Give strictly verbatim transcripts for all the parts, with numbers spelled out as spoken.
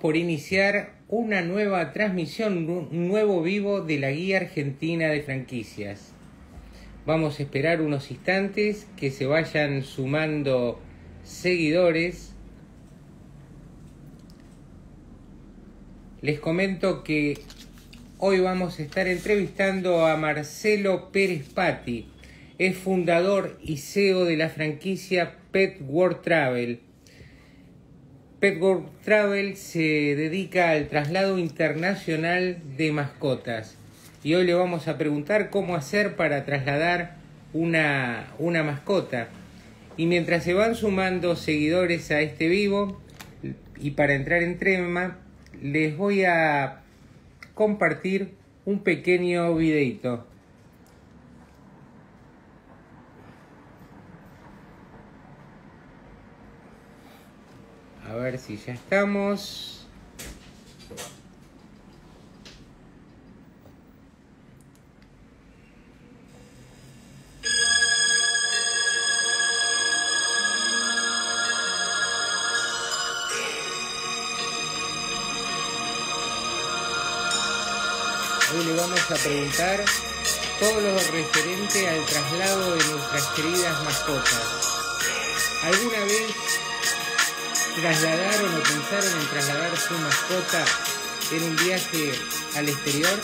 por iniciar una nueva transmisión, un nuevo vivo de la Guía Argentina de Franquicias. Vamos a esperar unos instantes que se vayan sumando seguidores. Les comento que hoy vamos a estar entrevistando a Marcelo Pérez Patti. Es fundador y C E O de la franquicia Pet World Travel. Pet World Travel se dedica al traslado internacional de mascotas. Y hoy le vamos a preguntar cómo hacer para trasladar una, una mascota. Y mientras se van sumando seguidores a este vivo, y para entrar en tema, les voy a compartir un pequeño videito. A ver si ya estamos. Hoy le vamos a preguntar todo lo referente al traslado de nuestras queridas mascotas. ¿Alguna vez trasladaron o pensaron en trasladar su mascota en un viaje al exterior?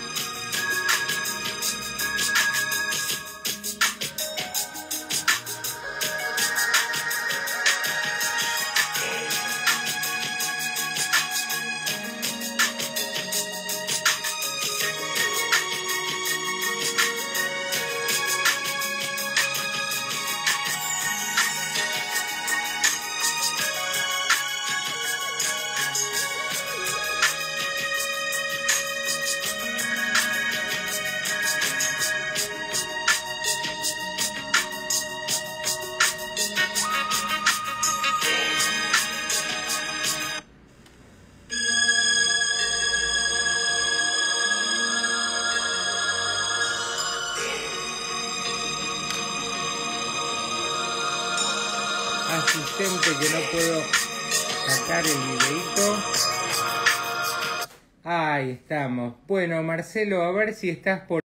Asistente que no puedo sacar el videito. Ahí estamos. Bueno, Marcelo, a ver si estás por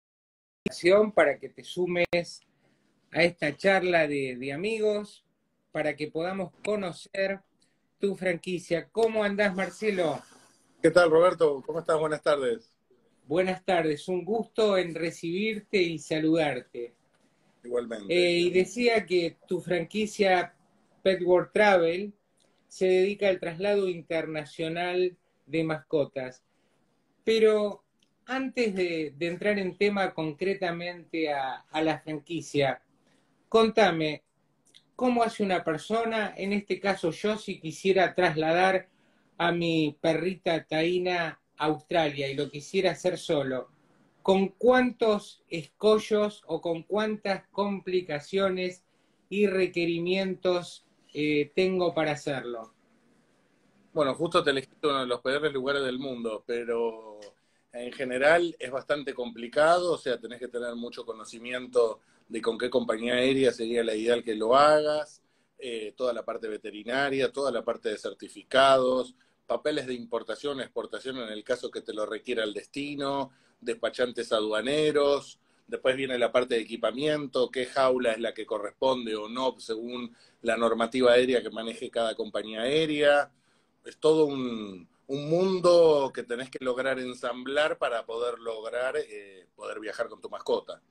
para que te sumes a esta charla de, de amigos, para que podamos conocer tu franquicia. ¿Cómo andás, Marcelo? ¿Qué tal, Roberto? ¿Cómo estás? Buenas tardes. Buenas tardes, un gusto en recibirte y saludarte. Igualmente. Eh, y decía que tu franquicia Pet World Travel se dedica al traslado internacional de mascotas. Pero antes de, de entrar en tema concretamente a, a la franquicia, contame, ¿cómo hace una persona, en este caso yo, si quisiera trasladar a mi perrita Taina a Australia y lo quisiera hacer solo? ¿Con cuántos escollos o con cuántas complicaciones y requerimientos eh, tengo para hacerlo? Bueno, justo te elegiste uno de los peores lugares del mundo, pero en general es bastante complicado, o sea, tenés que tener mucho conocimiento de con qué compañía aérea sería la ideal que lo hagas, eh, toda la parte veterinaria, toda la parte de certificados, papeles de importación, exportación en el caso que te lo requiera el destino, despachantes aduaneros, después viene la parte de equipamiento, qué jaula es la que corresponde o no según la normativa aérea que maneje cada compañía aérea. Es todo un, un mundo que tenés que lograr ensamblar para poder lograr eh, poder viajar con tu mascota.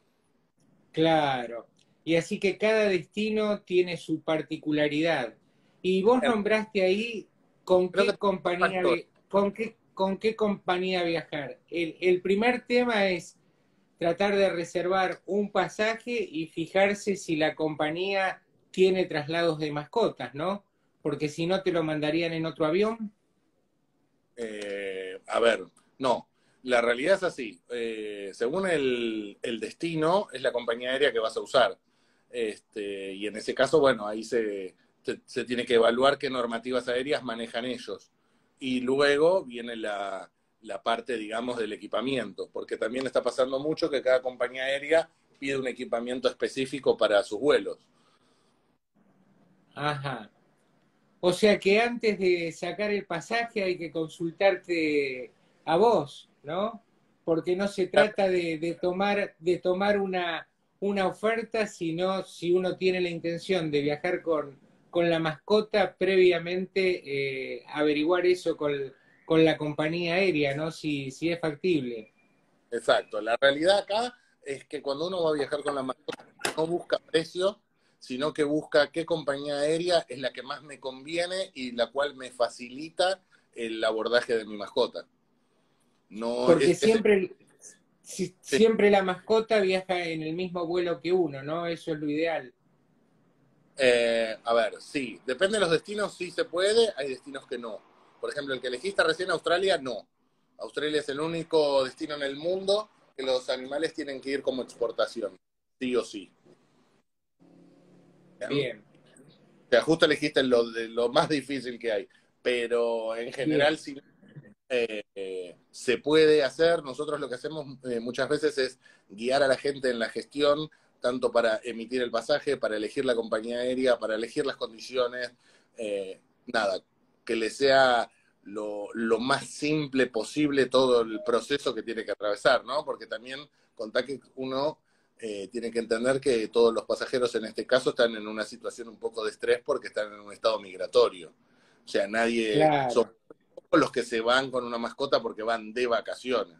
Claro, y así que cada destino tiene su particularidad. Y vos nombraste ahí con Creo qué que compañía, con qué, con qué compañía viajar. El, el primer tema es tratar de reservar un pasaje y fijarse si la compañía tiene traslados de mascotas, ¿no? Porque si no te lo mandarían en otro avión. Eh, a ver, no. La realidad es así. Eh, según el, el destino, es la compañía aérea que vas a usar. Este, y en ese caso, bueno, ahí se, se, se tiene que evaluar qué normativas aéreas manejan ellos. Y luego viene la, la parte, digamos, del equipamiento, porque también está pasando mucho que cada compañía aérea pide un equipamiento específico para sus vuelos. Ajá. O sea que antes de sacar el pasaje hay que consultarte a vos, ¿no? Porque no se trata de, de tomar, de tomar una, una oferta, sino si uno tiene la intención de viajar con, con la mascota, previamente eh, averiguar eso con, con la compañía aérea, ¿no? Si, si es factible. Exacto. La realidad acá es que cuando uno va a viajar con la mascota, no busca precio, sino que busca qué compañía aérea es la que más me conviene y la cual me facilita el abordaje de mi mascota. No, Porque es, es- siempre, si- sí. siempre la mascota viaja en el mismo vuelo que uno, ¿no? Eso es lo ideal. Eh, a ver, sí, depende de los destinos, sí se puede, hay destinos que no. Por ejemplo, el que elegiste recién, Australia, no. Australia es el único destino en el mundo que los animales tienen que ir como exportación, sí o sí. ¿Bien? Bien, O sea, justo elegiste lo, de, lo más difícil que hay, pero en bien. general sí eh, eh, se puede hacer. Nosotros lo que hacemos eh, muchas veces es guiar a la gente en la gestión, tanto para emitir el pasaje, para elegir la compañía aérea, para elegir las condiciones, eh, nada, que le sea lo, lo, más simple posible todo el proceso que tiene que atravesar, ¿no? Porque también contá que uno eh, tiene que entender que todos los pasajeros en este caso están en una situación un poco de estrés porque están en un estado migratorio. O sea, nadie, son Claro, los que se van con una mascota porque van de vacaciones.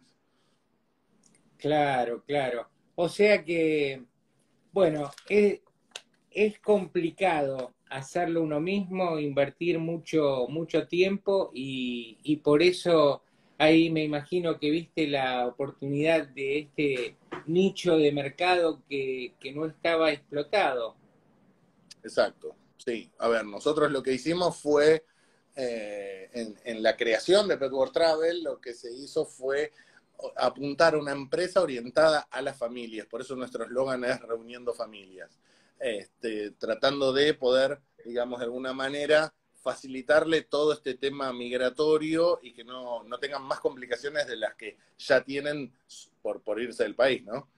claro, claro. O sea que, bueno, es, es complicado hacerlo uno mismo, invertir mucho, mucho tiempo y, y por eso ahí me imagino que viste la oportunidad de este nicho de mercado que, que no estaba explotado. Exacto, sí. A ver, nosotros lo que hicimos fue, eh, en, en, la creación de Pet World Travel, lo que se hizo fue apuntar a una empresa orientada a las familias. Por eso nuestro eslogan es Reuniendo Familias. Este, tratando de poder, digamos, de alguna manera facilitarle todo este tema migratorio y que no, no tengan más complicaciones de las que ya tienen por, por irse del país, ¿no?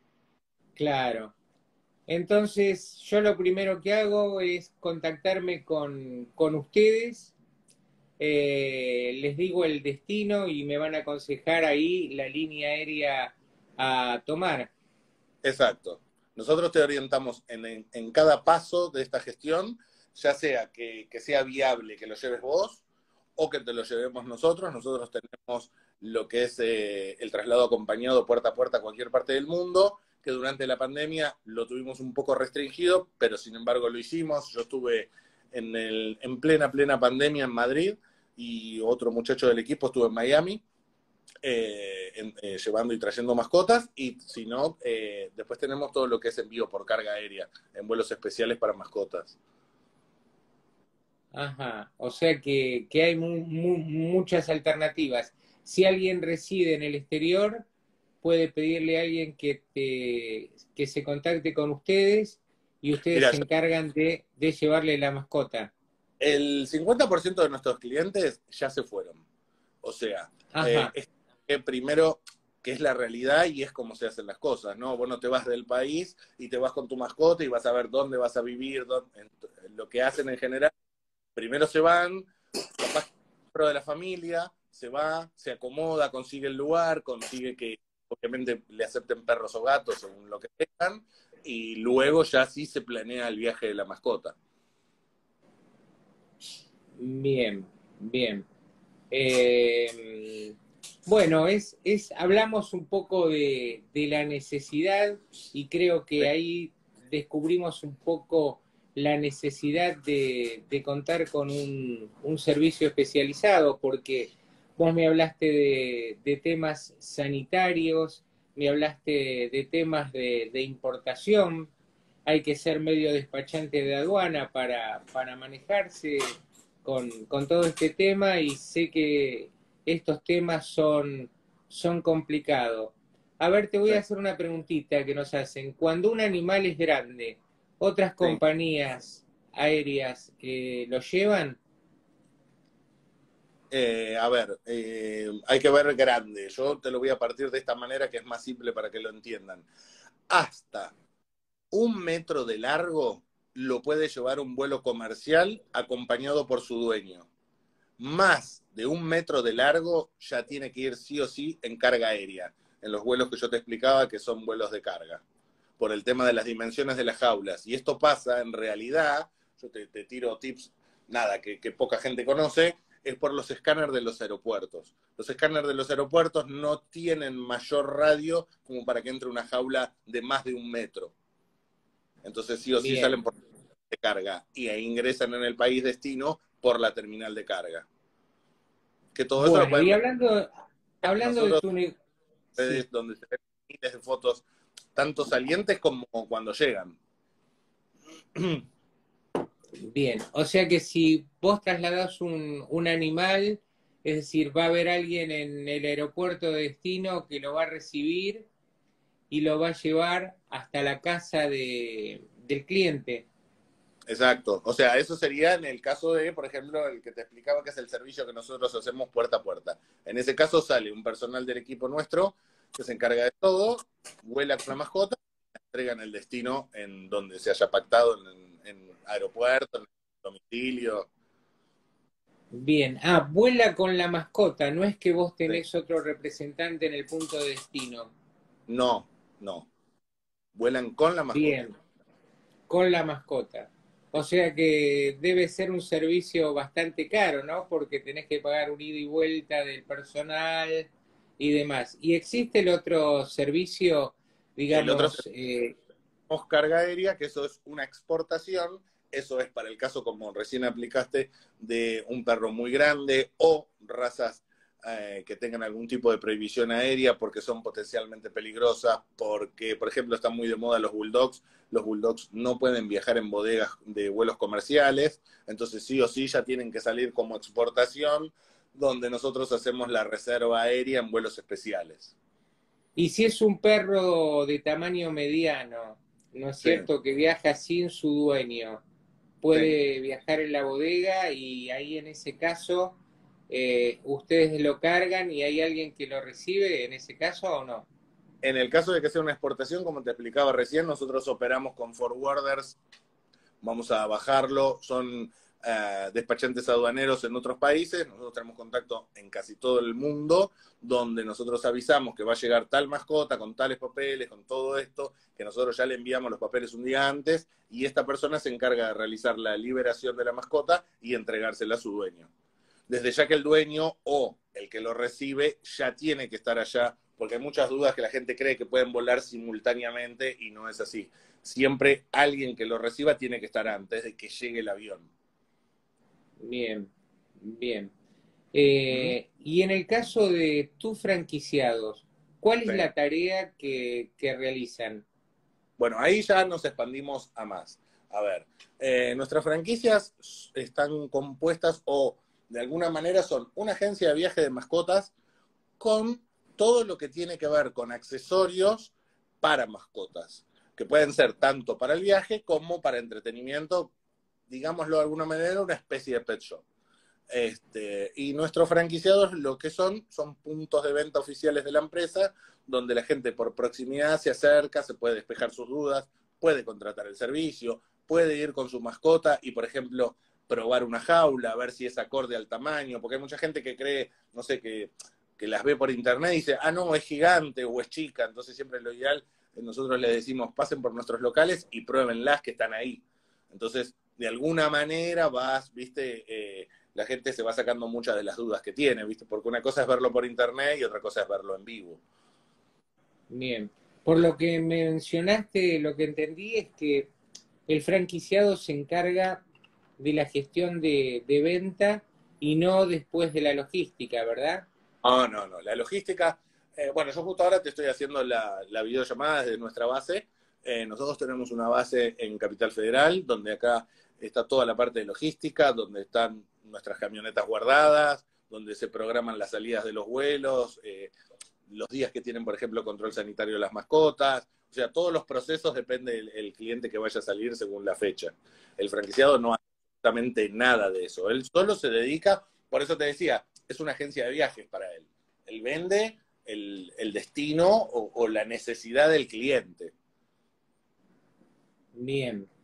Claro. Entonces, yo lo primero que hago es contactarme con, con ustedes, eh, les digo el destino y me van a aconsejar ahí la línea aérea a tomar. Exacto. Nosotros te orientamos en, en, en cada paso de esta gestión, ya sea que, que, sea viable que lo lleves vos o que te lo llevemos nosotros. Nosotros tenemos lo que es eh, el traslado acompañado puerta a puerta a cualquier parte del mundo, que durante la pandemia lo tuvimos un poco restringido, pero sin embargo lo hicimos. Yo estuve en, el, en plena, plena pandemia en Madrid y otro muchacho del equipo estuvo en Miami. Eh, en, eh, llevando y trayendo mascotas, y si no, eh, después tenemos todo lo que es envío por carga aérea en vuelos especiales para mascotas. Ajá, o sea que, que hay mu- mu- muchas alternativas. Si alguien reside en el exterior, puede pedirle a alguien que, te, que se contacte con ustedes y ustedes Mira, se encargan de, de llevarle la mascota. el cincuenta por ciento de nuestros clientes ya se fueron. O sea, eh, Ajá, es que primero, que es la realidad y es como se hacen las cosas, ¿no? Vos no te vas del país y te vas con tu mascota y vas a ver dónde vas a vivir, dónde, en, lo que hacen en general. Primero se van, capaz que dentro de la familia, se va, se acomoda, consigue el lugar, consigue que obviamente le acepten perros o gatos según lo que tengan, y luego ya sí se planea el viaje de la mascota. bien, bien. Eh, bueno, es, es, hablamos un poco de, de la necesidad y creo Sí, que ahí descubrimos un poco la necesidad de, de contar con un, un servicio especializado, porque vos me hablaste de, de temas sanitarios, me hablaste de temas de, de importación, hay que ser medio despachante de aduana para, para manejarse con, con todo este tema y sé que estos temas son, son complicados. A ver, te voy sí, a hacer una preguntita que nos hacen. Cuando un animal es grande, ¿otras sí. compañías aéreas eh, lo llevan? Eh, a ver, eh, hay que ver grande. Yo te lo voy a partir de esta manera que es más simple para que lo entiendan. Hasta un metro de largo lo puede llevar un vuelo comercial acompañado por su dueño. Más de un metro de largo ya tiene que ir sí o sí en carga aérea, en los vuelos que yo te explicaba que son vuelos de carga, por el tema de las dimensiones de las jaulas. Y esto pasa en realidad, yo te, te tiro tips, nada, que, que poca gente conoce, es por los escáneres de los aeropuertos. Los escáneres de los aeropuertos no tienen mayor radio como para que entre una jaula de más de un metro. Entonces sí o sí Bien. salen por de carga y ahí ingresan en el país destino por la terminal de carga. Que todo eso lo Bueno, pueden y ver hablando, hablando de nosotros tu... ne- en redes Sí, donde se ven miles de fotos, tanto salientes como cuando llegan. bien. O sea que si vos trasladás un, un animal, es decir, va a haber alguien en el aeropuerto de destino que lo va a recibir y lo va a llevar hasta la casa de, del cliente. Exacto. O sea, eso sería en el caso de, por ejemplo, el que te explicaba que es el servicio que nosotros hacemos puerta a puerta. En ese caso sale un personal del equipo nuestro que se encarga de todo, vuela con la mascota, entrega en el destino en donde se haya pactado, en, en aeropuerto, en domicilio. Bien. Ah, vuela con la mascota, no es que vos Sí. tenés otro representante en el punto de destino. No, no. Vuelan con la mascota. Bien, con la mascota. O sea que debe ser un servicio bastante caro, ¿no? Porque tenés que pagar un ida y vuelta del personal y demás. ¿Y existe el otro servicio, El otro digamos, eh, carga aérea, que eso es una exportación, eso es para el caso, como recién aplicaste, de un perro muy grande o razas eh, que tengan algún tipo de prohibición aérea porque son potencialmente peligrosas, porque, por ejemplo, están muy de moda los bulldogs, los bulldogs no pueden viajar en bodegas de vuelos comerciales, entonces sí o sí ya tienen que salir como exportación, donde nosotros hacemos la reserva aérea en vuelos especiales. y si es un perro de tamaño mediano, ¿no es Sí, cierto? Que viaja sin su dueño, sí. puede viajar en la bodega y ahí en ese caso eh, ustedes lo cargan y hay alguien que lo recibe en ese caso o no. En el caso de que sea una exportación, como te explicaba recién, nosotros operamos con forwarders, vamos a bajarlo, son eh, despachantes aduaneros en otros países, nosotros tenemos contacto en casi todo el mundo, donde nosotros avisamos que va a llegar tal mascota con tales papeles, con todo esto, que nosotros ya le enviamos los papeles un día antes, y esta persona se encarga de realizar la liberación de la mascota y entregársela a su dueño. Desde ya que el dueño o el que lo recibe ya tiene que estar allá, porque hay muchas dudas que la gente cree que pueden volar simultáneamente y no es así. Siempre alguien que lo reciba tiene que estar antes de que llegue el avión. Bien, bien. ¿Mm? Eh, y en el caso de tus franquiciados, ¿cuál es Sí. la tarea que, que realizan? Bueno, ahí ya nos expandimos a más. A ver, eh, nuestras franquicias están compuestas o de alguna manera son una agencia de viaje de mascotas con todo lo que tiene que ver con accesorios para mascotas, que pueden ser tanto para el viaje como para entretenimiento, digámoslo de alguna manera, una especie de pet shop. Este, y nuestros franquiciados lo que son, son puntos de venta oficiales de la empresa, donde la gente por proximidad se acerca, se puede despejar sus dudas, puede contratar el servicio, puede ir con su mascota y, por ejemplo, probar una jaula, a ver si es acorde al tamaño, porque hay mucha gente que cree, no sé, que, que las ve por internet y dice, ah, no, es gigante o es chica, entonces siempre lo ideal, nosotros les decimos, pasen por nuestros locales y pruébenlas que están ahí. Entonces, de alguna manera vas, viste, eh, la gente se va sacando muchas de las dudas que tiene, ¿viste? Porque una cosa es verlo por internet y otra cosa es verlo en vivo. Bien. Por lo que mencionaste, lo que entendí es que el franquiciado se encarga de la gestión de, de venta y no después de la logística, ¿verdad? No, no, no. La logística, eh, bueno, yo justo ahora te estoy haciendo la, la videollamada desde nuestra base. Eh, nosotros tenemos una base en Capital Federal, donde acá está toda la parte de logística, donde están nuestras camionetas guardadas, donde se programan las salidas de los vuelos, eh, los días que tienen, por ejemplo, control sanitario de las mascotas. O sea, todos los procesos depende del el cliente que vaya a salir según la fecha. El franquiciado no hace absolutamente nada de eso. Él solo se dedica, por eso te decía, es una agencia de viajes para él. Él vende el, el destino o, o la necesidad del cliente. Bien.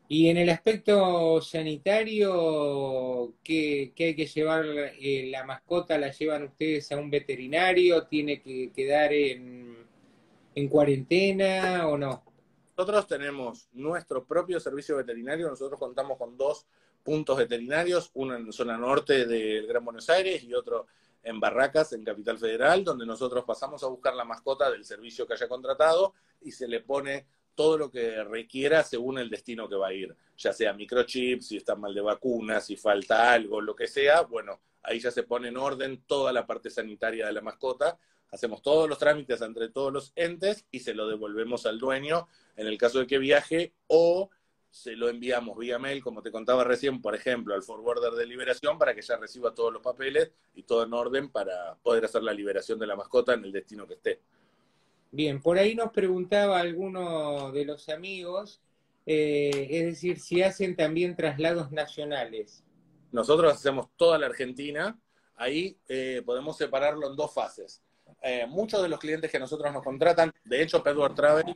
Y en el aspecto sanitario, ¿qué, qué hay que llevar? Eh, ¿la mascota la llevan ustedes a un veterinario? ¿Tiene que quedar en, en cuarentena o no? Nosotros tenemos nuestro propio servicio veterinario, nosotros contamos con dos puntos veterinarios, uno en zona norte del Gran Buenos Aires y otro en Barracas, en Capital Federal, donde nosotros pasamos a buscar la mascota del servicio que haya contratado y se le pone todo lo que requiera según el destino que va a ir, ya sea microchips, si está mal de vacunas, si falta algo, lo que sea, bueno, ahí ya se pone en orden toda la parte sanitaria de la mascota, hacemos todos los trámites entre todos los entes y se lo devolvemos al dueño en el caso de que viaje, o se lo enviamos vía mail, como te contaba recién, por ejemplo, al forwarder de liberación para que ya reciba todos los papeles y todo en orden para poder hacer la liberación de la mascota en el destino que esté. Bien, por ahí nos preguntaba alguno de los amigos, eh, es decir, si hacen también traslados nacionales. Nosotros hacemos toda la Argentina, ahí eh, podemos separarlo en dos fases. Eh, muchos de los clientes que nosotros nos contratan, de hecho, Pedward Travel,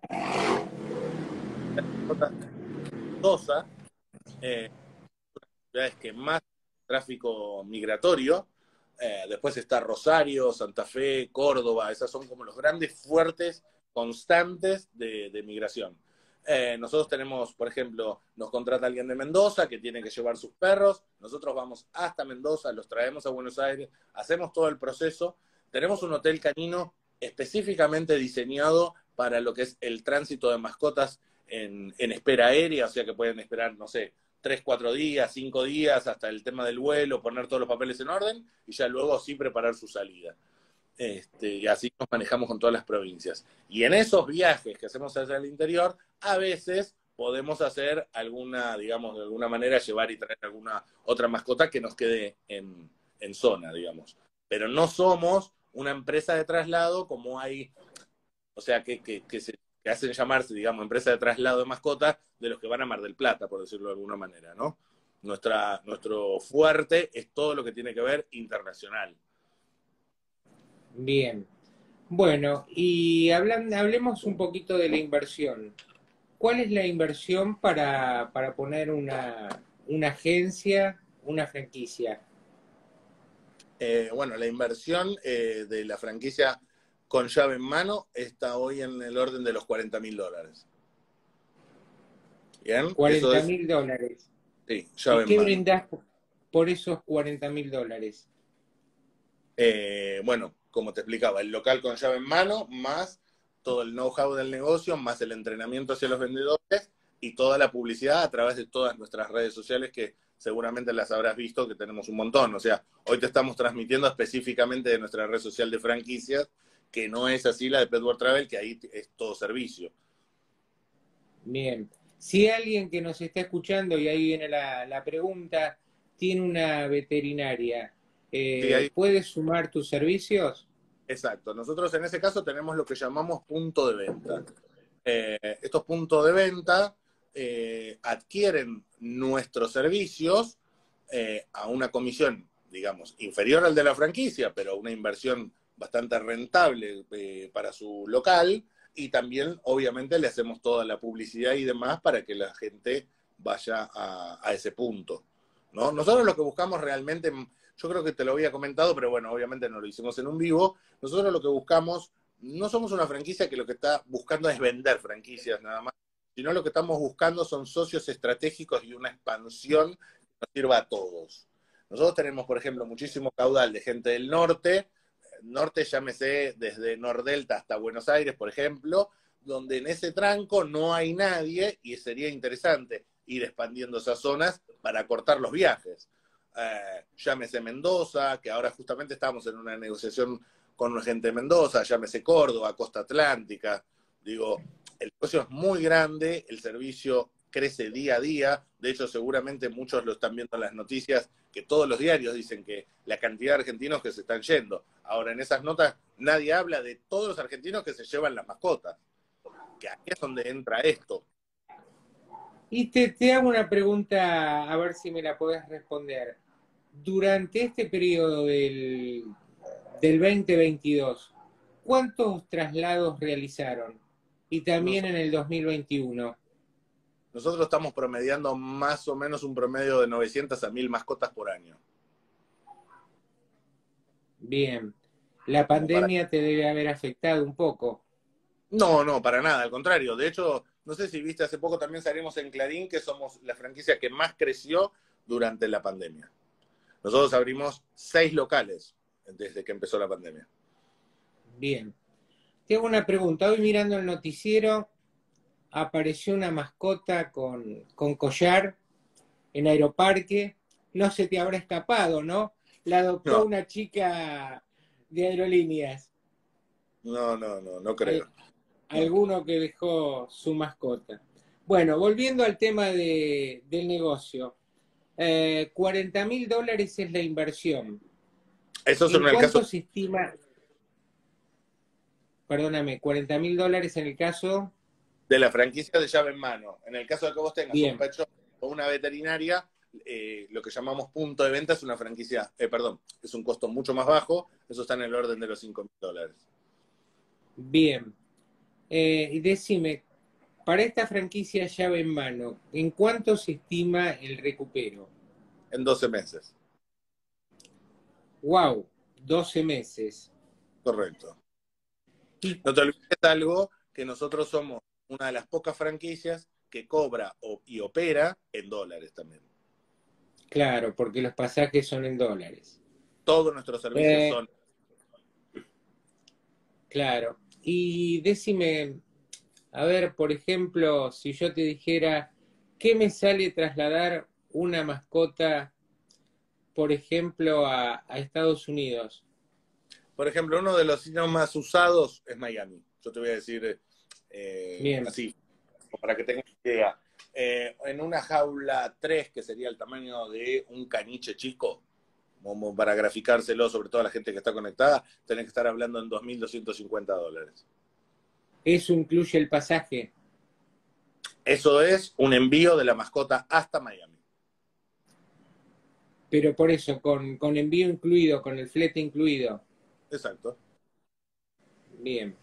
Mendoza, eh, ciudades que más tráfico migratorio. Eh, después está Rosario, Santa Fe, Córdoba, esas son como los grandes fuertes constantes de, de migración. Eh, nosotros tenemos, por ejemplo, nos contrata alguien de Mendoza que tiene que llevar sus perros, nosotros vamos hasta Mendoza, los traemos a Buenos Aires, hacemos todo el proceso, tenemos un hotel canino específicamente diseñado para lo que es el tránsito de mascotas en, en espera aérea, o sea que pueden esperar, no sé, tres, cuatro días, cinco días, hasta el tema del vuelo, poner todos los papeles en orden y ya luego sí preparar su salida. Este, y así nos manejamos con todas las provincias. Y en esos viajes que hacemos hacia el interior, a veces podemos hacer alguna, digamos, de alguna manera llevar y traer alguna otra mascota que nos quede en, en zona, digamos. Pero no somos una empresa de traslado como hay, o sea, que, que, que se que hacen llamarse, digamos, empresa de traslado de mascotas, de los que van a Mar del Plata, por decirlo de alguna manera, ¿no? Nuestra, nuestro fuerte es todo lo que tiene que ver internacional. Bien. Bueno, y hablan, hablemos un poquito de la inversión. ¿Cuál es la inversión para, para poner una, una agencia, una franquicia? Eh, bueno, la inversión eh, de la franquicia con llave en mano está hoy en el orden de los cuarenta mil dólares. Bien, eso Cuarenta es, mil dólares. sí, llave ¿Y en qué mano. brindás por esos cuarenta mil dólares? Eh, bueno, como te explicaba, el local con llave en mano, más todo el know-how del negocio, más el entrenamiento hacia los vendedores y toda la publicidad a través de todas nuestras redes sociales que seguramente las habrás visto, que tenemos un montón. O sea, hoy te estamos transmitiendo específicamente de nuestra red social de franquicias, que no es así la de Pedward Travel, que ahí es todo servicio. Bien. Si alguien que nos está escuchando, y ahí viene la, la pregunta, tiene una veterinaria, Sí, eh, ahí, ¿puede sumar tus servicios? exacto. Nosotros en ese caso tenemos lo que llamamos punto de venta. Eh, estos puntos de venta eh, adquieren nuestros servicios eh, a una comisión, digamos, inferior al de la franquicia, pero una inversión bastante rentable eh, para su local y también, obviamente, le hacemos toda la publicidad y demás para que la gente vaya a, a ese punto, ¿no? Nosotros lo que buscamos realmente, yo creo que te lo había comentado, pero bueno, obviamente no lo hicimos en un vivo, nosotros lo que buscamos no somos una franquicia que lo que está buscando es vender franquicias nada más, sino lo que estamos buscando son socios estratégicos y una expansión que nos sirva a todos. Nosotros tenemos, por ejemplo, muchísimo caudal de gente del norte, norte llámese desde Nordelta hasta Buenos Aires, por ejemplo, donde en ese tranco no hay nadie y sería interesante ir expandiendo esas zonas para cortar los viajes. Eh, llámese Mendoza, que ahora justamente estamos en una negociación con gente de Mendoza, llámese Córdoba, Costa Atlántica. Digo, el negocio es muy grande, el servicio crece día a día. De hecho, seguramente muchos lo están viendo en las noticias, que todos los diarios dicen que la cantidad de argentinos que se están yendo. Ahora, en esas notas nadie habla de todos los argentinos que se llevan las mascotas, que aquí es donde entra esto. Y te, te hago una pregunta, a ver si me la podés responder. Durante este periodo del, del dos mil veintidós, ¿cuántos traslados realizaron? Y también Nos, en el dos mil veintiuno. Nosotros estamos promediando más o menos un promedio de novecientas a mil mascotas por año. Bien. La Como para... pandemia te debe haber afectado un poco. No, no, para nada, al contrario. De hecho, no sé si viste, hace poco también salimos en Clarín que somos la franquicia que más creció durante la pandemia. Nosotros abrimos seis locales desde que empezó la pandemia. Bien. Te hago una pregunta. Hoy mirando el noticiero apareció una mascota con, con collar en Aeroparque. No se te habrá escapado, ¿no? La adoptó No, una chica de aerolíneas. no, no, no, no Al- creo. No. alguno que dejó su mascota. Bueno, volviendo al tema de, del negocio. Eh, cuarenta mil dólares es la inversión. Eso es ¿En en el caso cuánto se estima? Perdóname, cuarenta mil dólares en el caso. de la franquicia de llave en mano. En el caso de que vos tengas un Bien, pet shop o una veterinaria, eh, lo que llamamos punto de venta es una franquicia, eh, perdón, es un costo mucho más bajo, eso está en el orden de los cinco mil dólares. bien. Eh, y decime, para esta franquicia llave en mano, ¿en cuánto se estima el recupero? En doce meses. Wow, doce meses. Correcto. Y No te olvides algo, que nosotros somos una de las pocas franquicias que cobra o, y opera en dólares también. claro, porque los pasajes son en dólares. Todos nuestros servicios Eh, son... claro. Y decime, a ver, por ejemplo, si yo te dijera, ¿qué me sale trasladar una mascota, por ejemplo, a, a Estados Unidos? Por ejemplo, uno de los destinos más usados es Miami. Yo te voy a decir eh, Bien, así, para que tengas idea. Eh, en una jaula tres, que sería el tamaño de un caniche chico, como para graficárselo sobre toda la gente que está conectada, tenés que estar hablando en dos mil doscientos cincuenta dólares. eso incluye el pasaje, Eso es un envío de la mascota hasta Miami. pero por eso, con, con envío incluido, con el flete incluido. Exacto. Bien.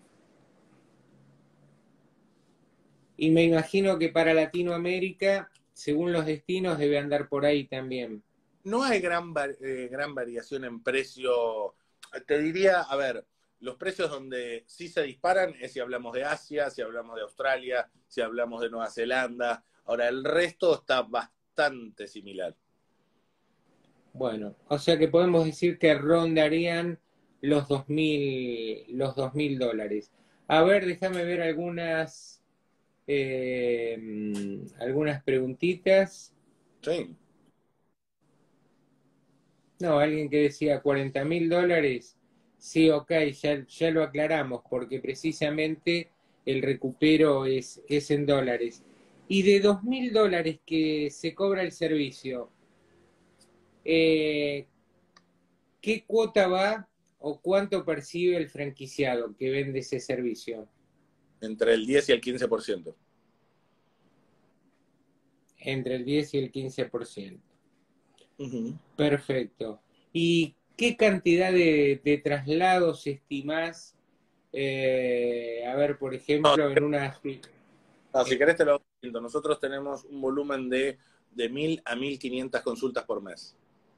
Y me imagino que para Latinoamérica, según los destinos, debe andar por ahí también. No hay gran, eh, gran variación en precio. Te diría, a ver, los precios donde sí se disparan es si hablamos de Asia, si hablamos de Australia, si hablamos de Nueva Zelanda. Ahora, el resto está bastante similar. Bueno, o sea que podemos decir que rondarían los dos mil, los dos mil dólares. A ver, déjame ver algunas, eh, algunas preguntitas. Sí. No, alguien que decía cuarenta mil dólares. Sí, ok, ya, ya lo aclaramos, porque precisamente el recupero es, es en dólares. Y de dos mil dólares que se cobra el servicio, eh, ¿qué cuota va o cuánto percibe el franquiciado que vende ese servicio? Entre el diez y el quince por ciento. Entre el diez y el quince por ciento. Uh-huh. Perfecto. ¿Y qué cantidad de, de traslados estimás? Eh, a ver, por No, ejemplo, en una... no, si eh, querés te lo digo. Nosotros tenemos un volumen de, de mil a mil quinientas consultas por mes.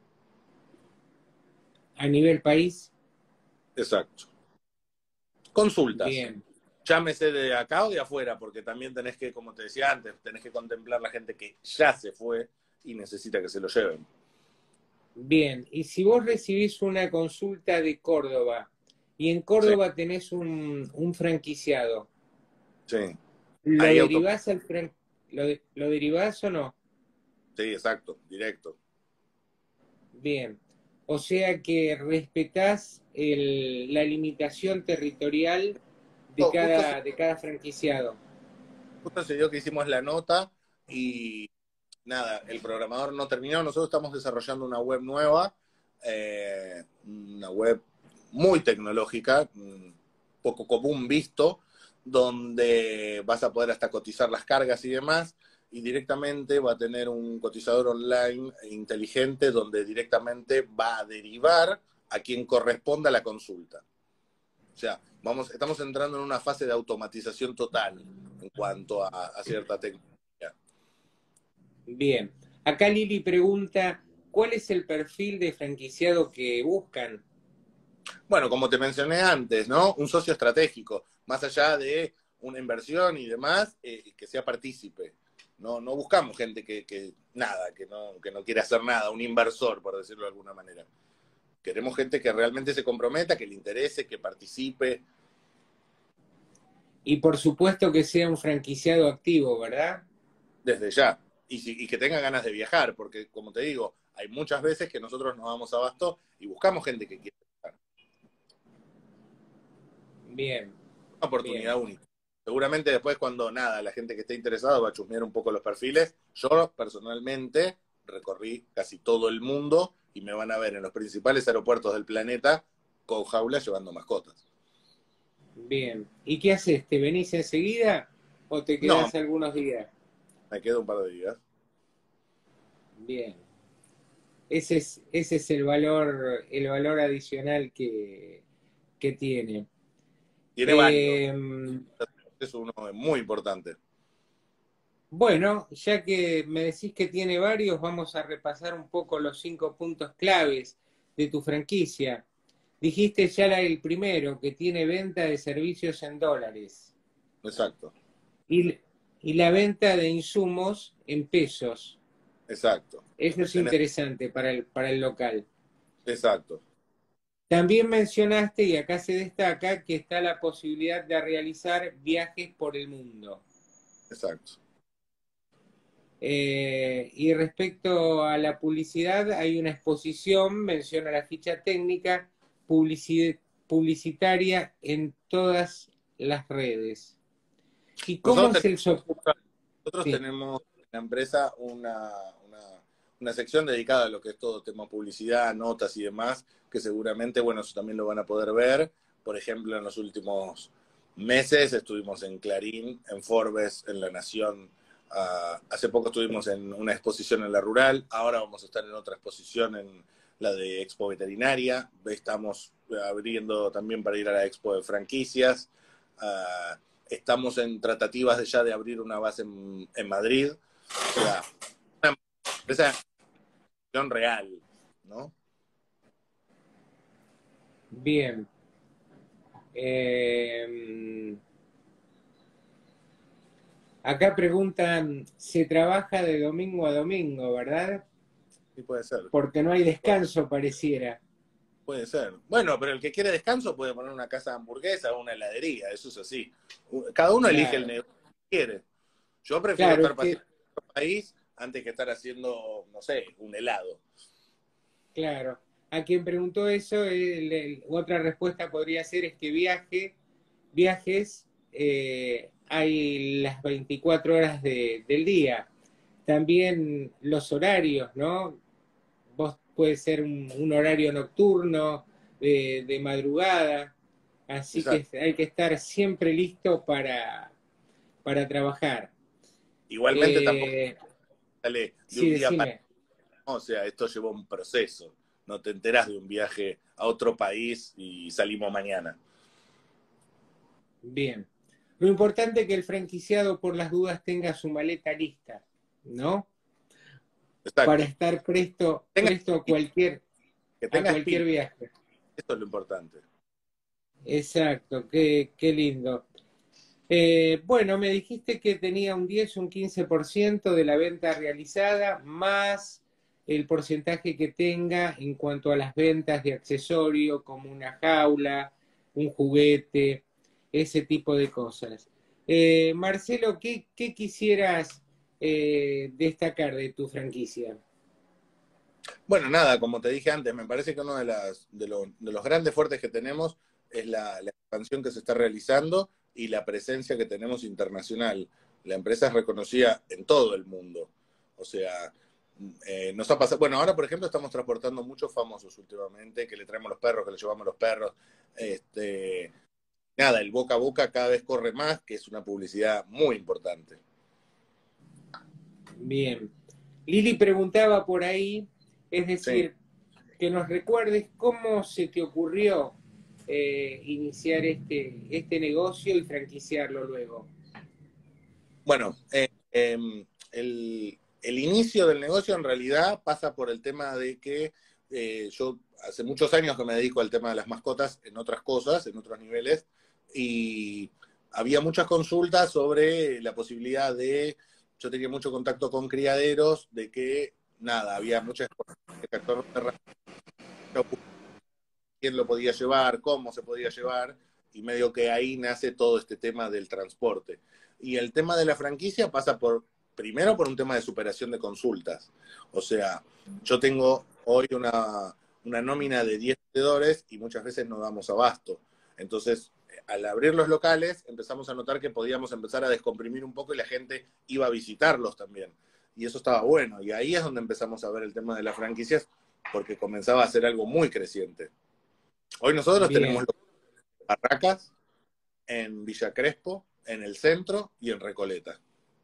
a nivel país. Exacto. Consultas. Bien, Llámese de acá o de afuera, porque también tenés que, como te decía antes, tenés que contemplar la gente que ya se fue y necesita que se lo lleven. bien. Y si vos recibís una consulta de Córdoba y en Sí, Córdoba tenés un, un franquiciado, sí. ¿lo Ahí auto... derivás al fran... ¿Lo, de- ¿Lo derivás o no? Sí, exacto, directo. Bien. O sea que respetás el- la limitación territorial de No, justo, se, cada, de cada franquiciado. justo se dio que hicimos la nota y nada, el programador no terminó. Nosotros estamos desarrollando una web nueva, eh, una web muy tecnológica, poco común visto, donde vas a poder hasta cotizar las cargas y demás, y directamente va a tener un cotizador online inteligente donde directamente va a derivar a quien corresponda la consulta. O sea, vamos, estamos entrando en una fase de automatización total en cuanto a, a cierta tecnología. Bien. Acá Lili pregunta, ¿cuál es el perfil de franquiciado que buscan? Bueno, como te mencioné antes, ¿no? Un socio estratégico, más allá de una inversión y demás, eh, que sea partícipe. No, no buscamos gente que, que nada, que no, que no quiere hacer nada, un inversor, por decirlo de alguna manera. Queremos gente que realmente se comprometa, que le interese, que participe. Y por supuesto que sea un franquiciado activo, ¿verdad? Desde ya. Y, si, y que tenga ganas de viajar, porque como te digo, hay muchas veces que nosotros nos damos abasto y buscamos gente que quiere viajar. Bien, Una bien, oportunidad única. Seguramente después cuando nada, la gente que esté interesada va a chusmear un poco los perfiles. Yo personalmente recorrí casi todo el mundo y me van a ver en los principales aeropuertos del planeta con jaulas llevando mascotas. bien. ¿Y qué haces? ¿Te venís enseguida o te No, quedás algunos días? me quedo un par de días. Bien. Ese es, ese es el valor, el valor adicional que, que tiene. Tiene varios, Eh, es uno muy importante. bueno, ya que me decís que tiene varios, vamos a repasar un poco los cinco puntos claves de tu franquicia. Dijiste ya la- el primero, que tiene venta de servicios en dólares Exacto, y, y la venta de insumos en pesos. exacto. Eso es Tenés, interesante para el, para el local. exacto, También mencionaste, y acá se destaca, que está la posibilidad de realizar viajes por el mundo. exacto. Eh, y respecto a la publicidad, hay una exposición, menciona la ficha técnica, publici- publicitaria en todas las redes. ¿Y cómo Nosotros es el soporte? Nosotros Sí, tenemos en la empresa una, una, una sección dedicada a lo que es todo tema publicidad, notas y demás, que seguramente, bueno, eso también lo van a poder ver. Por ejemplo, en los últimos meses estuvimos en Clarín, en Forbes, en La Nación. Uh, hace poco estuvimos en una exposición en La Rural, ahora vamos a estar en otra exposición en la de Expo Veterinaria. Estamos abriendo también para ir a la Expo de franquicias. Uh, estamos en tratativas de ya de abrir una base en, en Madrid. O sea, una empresa real, ¿no? bien. Eh, acá preguntan, ¿se trabaja de domingo a domingo, verdad? Sí, puede ser. Porque no hay descanso, pareciera. Puede ser. Bueno, pero el que quiere descanso puede poner una casa de hamburguesa o una heladería, eso es así. Cada uno elige el Claro, negocio que quiere. Yo prefiero claro, es estar que, paseando en otro país antes que estar haciendo, no sé, un helado. claro. A quien preguntó eso, el, el, otra respuesta podría ser es que viaje, viajes eh, hay las veinticuatro horas de, del día. También los horarios, ¿no? Vos puede ser un, un horario nocturno, de, de madrugada, así que Exacto. hay que estar siempre listo para, para trabajar. Igualmente tampoco Eh, sale de sí, un día para decime. otro, o sea, esto lleva un proceso. No te enterás de un viaje a otro país y salimos mañana. Bien. Lo importante es que el franquiciado por las dudas tenga su maleta lista, ¿no? Para Exacto. estar presto, Tenga, presto a cualquier, que a tenga cualquier espíritu, viaje. esto es lo importante. Exacto, qué, qué lindo. Eh, bueno, me dijiste que tenía un diez, un quince por ciento de la venta realizada, más el porcentaje que tenga en cuanto a las ventas de accesorio, como una jaula, un juguete, ese tipo de cosas. Eh, Marcelo, ¿qué, qué quisieras eh, destacar de tu franquicia? Bueno, nada, como te dije antes, me parece que uno de, las, de, lo, de los grandes fuertes que tenemos es la, la, expansión que se está realizando y la presencia que tenemos internacional. La empresa es reconocida en todo el mundo. O sea, eh, nos ha pasado, bueno, ahora por ejemplo estamos transportando muchos famosos últimamente, que le traemos los perros, que le llevamos los perros. Este, nada, el boca a boca cada vez corre más, que es una publicidad muy importante. Bien. Lili preguntaba por ahí, es Sí. decir, que nos recuerdes cómo se te ocurrió eh, iniciar este, este negocio y franquiciarlo luego. Bueno, eh, eh, el, el inicio del negocio en realidad pasa por el tema de que eh, yo hace muchos años que me dedico al tema de las mascotas en otras cosas, en otros niveles, y había muchas consultas sobre la posibilidad de, yo tenía mucho contacto con criaderos, de que nada, había muchas cosas, quién lo podía llevar, cómo se podía llevar, y medio que ahí nace todo este tema del transporte. Y el tema de la franquicia pasa por, primero por un tema de superación de consultas. O sea, yo tengo hoy una, una nómina de diez vendedores y muchas veces no damos abasto. Entonces, al abrir los locales, empezamos a notar que podíamos empezar a descomprimir un poco y la gente iba a visitarlos también. Y eso estaba bueno. Y ahí es donde empezamos a ver el tema de las franquicias, porque comenzaba a ser algo muy creciente. Hoy nosotros Bien. tenemos Barracas, en Villa Crespo, en el centro y en Recoleta.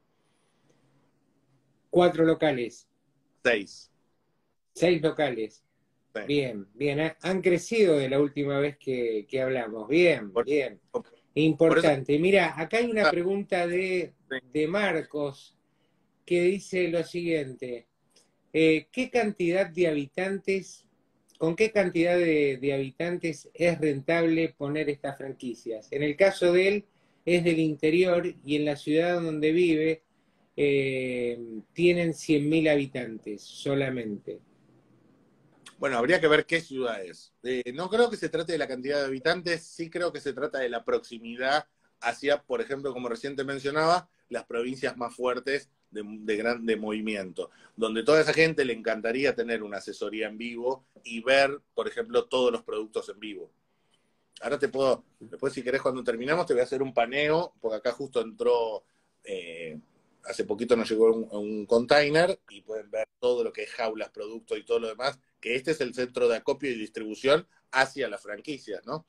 Cuatro locales. Seis. Seis locales. Sí. Bien, bien. Ha- Han crecido de la última vez que, que hablamos. Bien, Por, bien. por eso. Importante. Mira, acá hay una pregunta de, Sí. de Marcos que dice lo siguiente. Eh, ¿qué cantidad de habitantes, con qué cantidad de, de habitantes es rentable poner estas franquicias? En el caso de él, es del interior y en la ciudad donde vive eh, tienen cien mil habitantes solamente. Bueno, habría que ver qué ciudad es. Eh, no creo que se trate de la cantidad de habitantes, sí creo que se trata de la proximidad hacia, por ejemplo, como recién te mencionaba, las provincias más fuertes de, de, gran, de movimiento, donde toda esa gente le encantaría tener una asesoría en vivo y ver, por ejemplo, todos los productos en vivo. Ahora te puedo, después si querés cuando terminamos te voy a hacer un paneo, porque acá justo entró, eh, hace poquito nos llegó un, un container y pueden ver todo lo que es jaulas, productos y todo lo demás, que este es el centro de acopio y distribución hacia las franquicias, ¿no?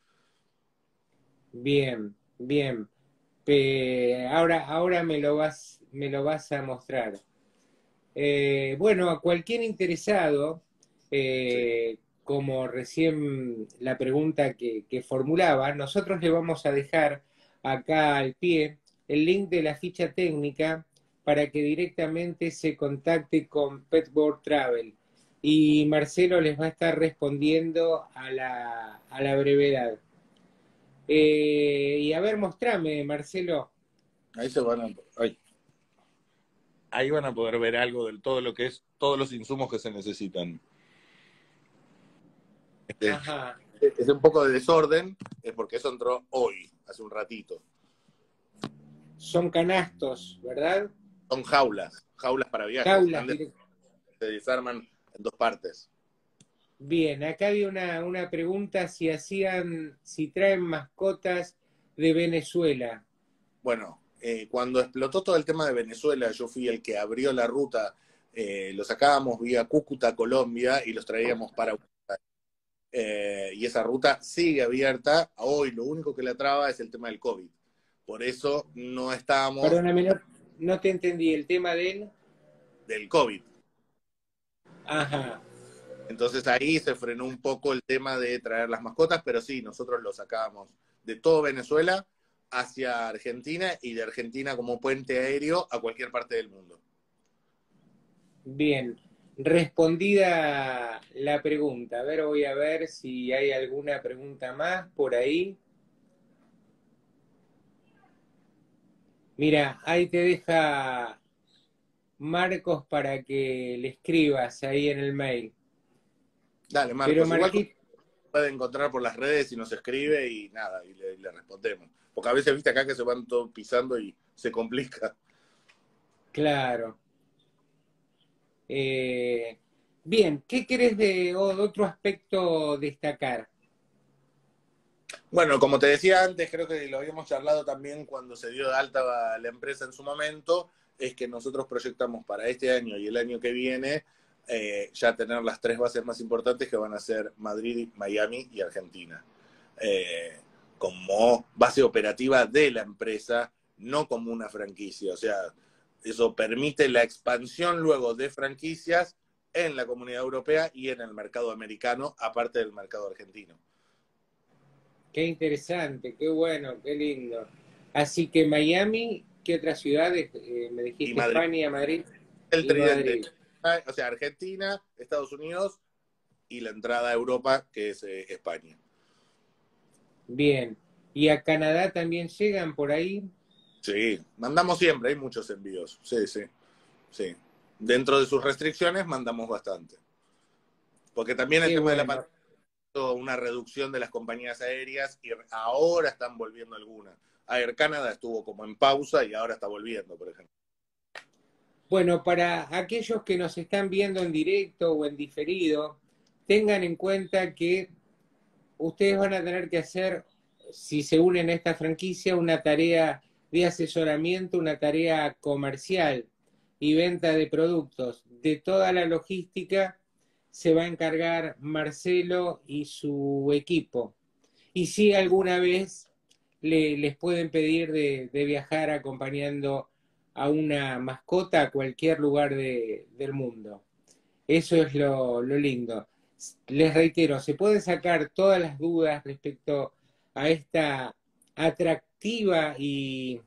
Bien, bien. Pe- ahora, ahora me lo vas, me lo vas a mostrar. Eh, bueno, a cualquier interesado, Sí. eh, como recién la pregunta que, que formulaba, nosotros le vamos a dejar acá al pie el link de la ficha técnica para que directamente se contacte con Petboard Travel. Y Marcelo les va a estar respondiendo a la, a la brevedad. Eh, y a ver, mostrame, Marcelo. Ahí se van a, ay, ahí van a poder ver algo de todo lo que es, todos los insumos que se necesitan. Este, Ajá, es un poco de desorden, es porque eso entró hoy, hace un ratito. son canastos, ¿verdad? Son jaulas, jaulas para viajes, Jaulas. están de, se desarman en dos partes. Bien, acá había una, una pregunta si hacían, si traen mascotas de Venezuela. Bueno, eh, cuando explotó todo el tema de Venezuela, yo fui el que abrió la ruta, eh, lo sacábamos vía Cúcuta, Colombia, y los traíamos para Uruguay. Eh, y esa ruta sigue abierta. Hoy lo único que la traba es el tema del COVID. Por eso no estábamos Perdóname, no, no te entendí el tema del. del COVID. Ajá, Entonces ahí se frenó un poco el tema de traer las mascotas, pero sí, nosotros lo sacábamos de todo Venezuela hacia Argentina y de Argentina como puente aéreo a cualquier parte del mundo. bien. Respondida la pregunta. A ver, voy a ver si hay alguna pregunta más por ahí. Mira, ahí te deja Marcos para que le escribas ahí en el mail. Dale, Pero Marcos, igual Marquito, puede encontrar por las redes y nos escribe y nada, y le, le respondemos. Porque a veces viste acá que se van todos pisando y se complica. claro. Eh, bien, ¿qué querés de, o de otro aspecto destacar? Bueno, como te decía antes, creo que lo habíamos charlado también cuando se dio de alta la empresa en su momento, es que nosotros proyectamos para este año y el año que viene eh, ya tener las tres bases más importantes que van a ser Madrid, Miami y Argentina. Eh, como base operativa de la empresa, no como una franquicia. O sea, eso permite la expansión luego de franquicias en la comunidad europea y en el mercado americano, aparte del mercado argentino. Qué interesante, qué bueno, qué lindo. Así que Miami, ¿qué otras ciudades? Eh, me Y dijiste Madrid. España, Madrid. El y tridente, Madrid. o sea, Argentina, Estados Unidos y la entrada a Europa, que es eh, España. Bien. ¿Y a Canadá también llegan por ahí? Sí, mandamos siempre, hay muchos envíos. Sí, sí, sí. Dentro de sus restricciones mandamos bastante. Porque también el Qué tema de la bueno. pandemia, una reducción de las compañías aéreas y ahora están volviendo algunas. Air Canada estuvo como en pausa y ahora está volviendo, por ejemplo. Bueno, para aquellos que nos están viendo en directo o en diferido, tengan en cuenta que ustedes van a tener que hacer, si se unen a esta franquicia, una tarea de asesoramiento, una tarea comercial y venta de productos. De toda la logística se va a encargar Marcelo y su equipo. Y si alguna vez le, les pueden pedir de, de viajar acompañando a una mascota a cualquier lugar de, del mundo. Eso es lo, lo lindo. Les reitero, se pueden sacar todas las dudas respecto a esta atractiva y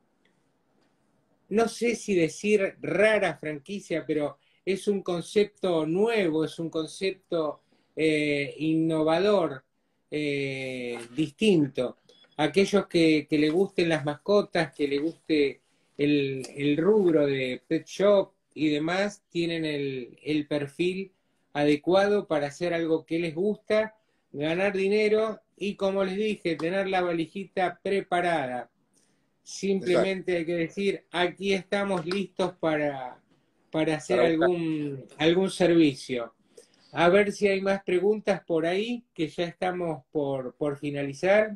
no sé si decir rara franquicia, pero es un concepto nuevo, es un concepto eh, innovador, eh, distinto. Aquellos que, que le gusten las mascotas, que le guste el, el rubro de pet shop y demás, tienen el, el perfil adecuado para hacer algo que les gusta, ganar dinero y, como les dije, tener la valijita preparada. Exacto. Simplemente hay que decir, aquí estamos listos para, para hacer Para buscar. algún, algún servicio. A ver si hay más preguntas por ahí, que ya estamos por, por finalizar.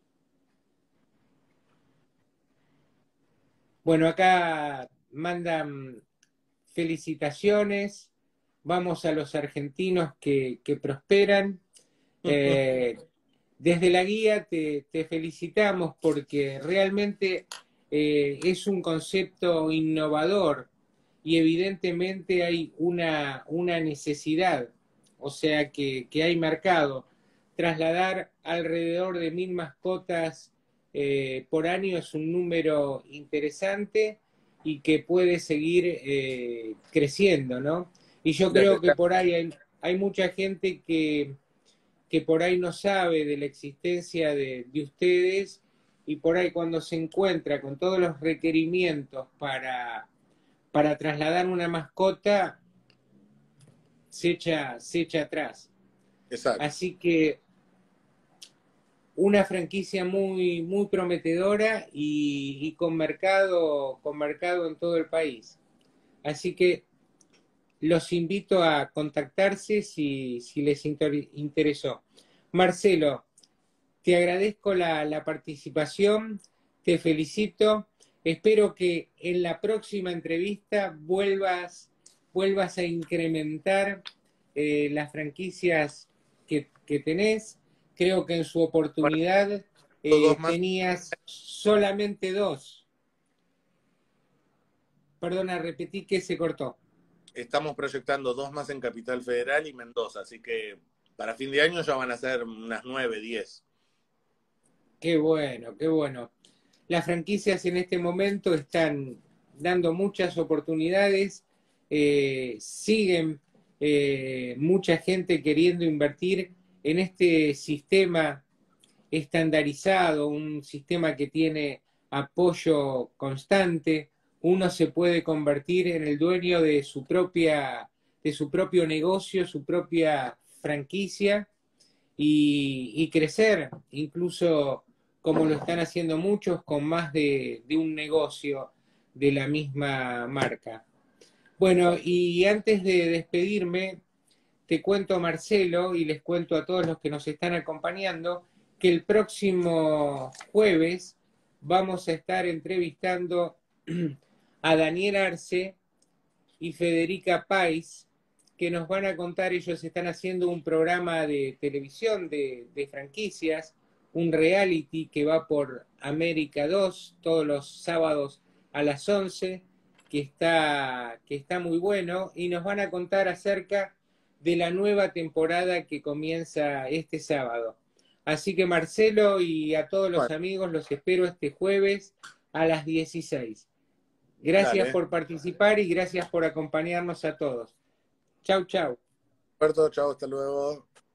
Bueno, acá mandan felicitaciones. Vamos a los argentinos que, que prosperan. Eh, desde la guía te, te felicitamos porque realmente eh, es un concepto innovador y evidentemente hay una, una necesidad, o sea que, que hay mercado. Trasladar alrededor de mil mascotas eh, por año es un número interesante y que puede seguir eh, creciendo, ¿no? Y yo creo Desde que por ahí hay, hay mucha gente que que por ahí no sabe de la existencia de, de ustedes y por ahí cuando se encuentra con todos los requerimientos para, para trasladar una mascota, se echa, se echa atrás. Exacto. Así que una franquicia muy, muy prometedora y, y con mercado, con mercado en todo el país. Así que los invito a contactarse si, si les inter, interesó. Marcelo, te agradezco la, la participación, te felicito. Espero que en la próxima entrevista vuelvas, vuelvas a incrementar eh, las franquicias que, que tenés. Creo que en su Bueno, oportunidad dos eh, más. tenías solamente dos. Perdona, repetí que se cortó. Estamos proyectando dos más en Capital Federal y Mendoza, así que para fin de año ya van a ser unas nueve, diez. Qué bueno, qué bueno. Las franquicias en este momento están dando muchas oportunidades, eh, siguen eh, mucha gente queriendo invertir en este sistema estandarizado, un sistema que tiene apoyo constante. Uno se puede convertir en el dueño de su propia, de su propio negocio, su propia franquicia y, y crecer, incluso como lo están haciendo muchos, con más de, de un negocio de la misma marca. Bueno, Exacto. y antes de despedirme, te cuento, Marcelo, y les cuento a todos los que nos están acompañando, que el próximo jueves vamos a estar entrevistando a Daniel Arce y Federica Pais, que nos van a contar, ellos están haciendo un programa de televisión de, de franquicias, un reality que va por América dos todos los sábados a las once, que está, que está muy bueno, y nos van a contar acerca de la nueva temporada que comienza este sábado. Así que Marcelo y a todos los Bueno, amigos los espero este jueves a las dieciséis. Gracias Dale. por participar y gracias por acompañarnos a todos. Chau, chau. Roberto, chao, hasta luego.